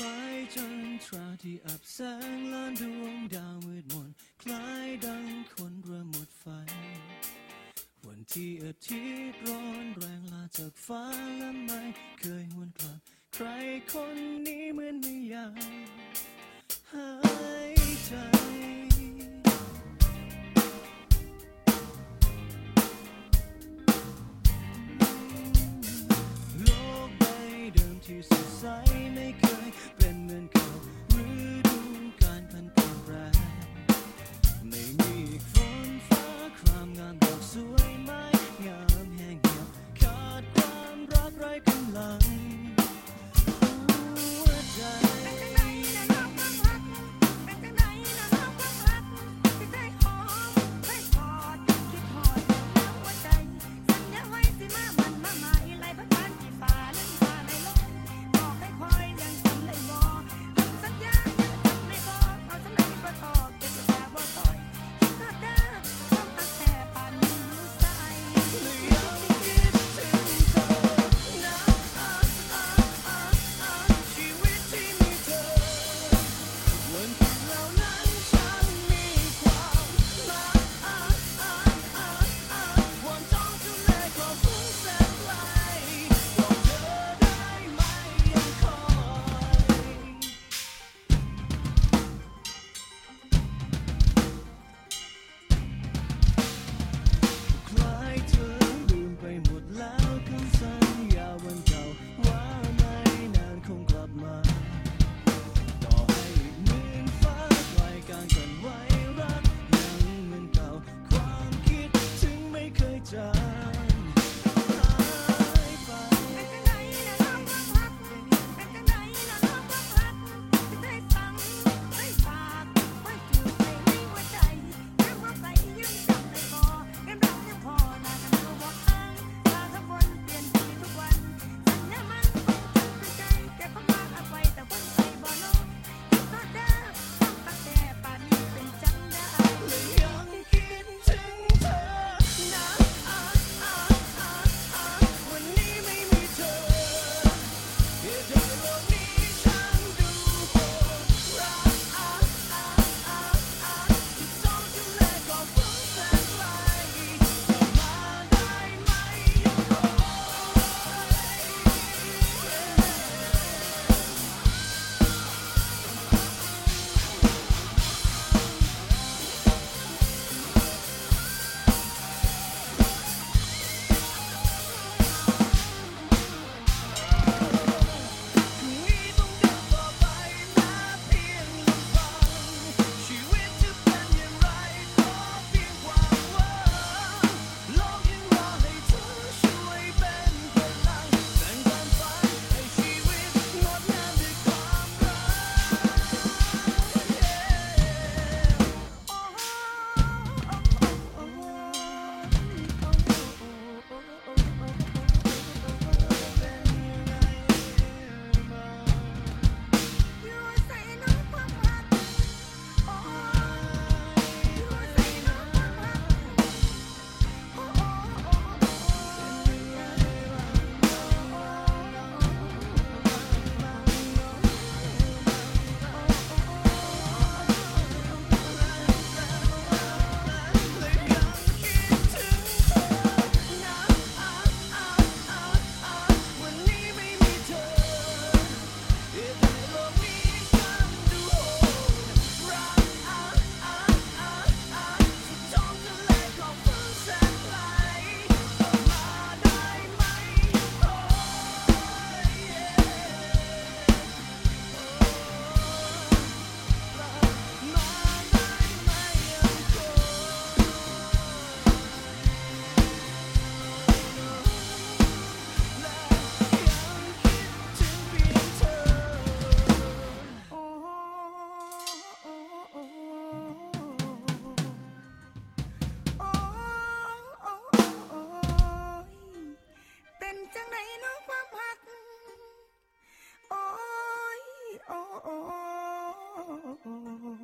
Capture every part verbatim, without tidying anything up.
ล้ายจันทราที่อับแสงล้านดวงดาวมืดมนคล้ายดังคนเริ่มหมดไฟวันที่อาทิตย์ร้อนแรงลาจากฟ้าและไม่เคยหวนกลับใครคนนี้เหมือนไม่อยากหายใจโลกใบเดิมที่สดใสไม่เคยเป็นเหมือนเก่าฤดูกาลพันเปลี่ยนแปลงไม่มีอีกฝนฟ้าครามงามดอกสวยไม้งามแห้งเหี่ยวขาดความรักไร้กำลังหัวใจ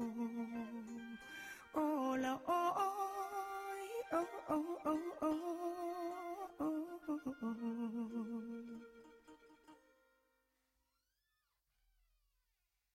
โอ้ละโอ้ยโอ้โอ้โอ้โอ้